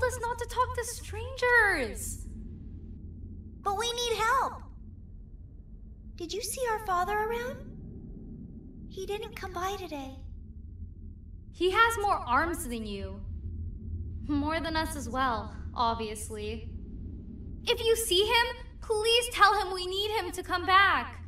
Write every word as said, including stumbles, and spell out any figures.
us not to talk to strangers. But we need help. Did you see our father around? He didn't come by today. He has more arms than you. More than us as well, obviously. If you see him, please tell him we need him to come back.